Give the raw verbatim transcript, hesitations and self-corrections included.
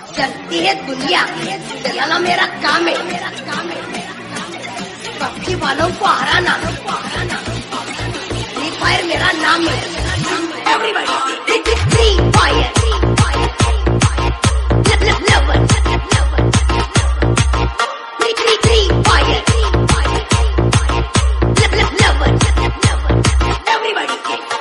चलती है दुनिया चलाना मेरा काम है, मेरा काम है। पक्षी वालों को हराना फ्री फायर मेरा नाम है। Everybody free fire Everybody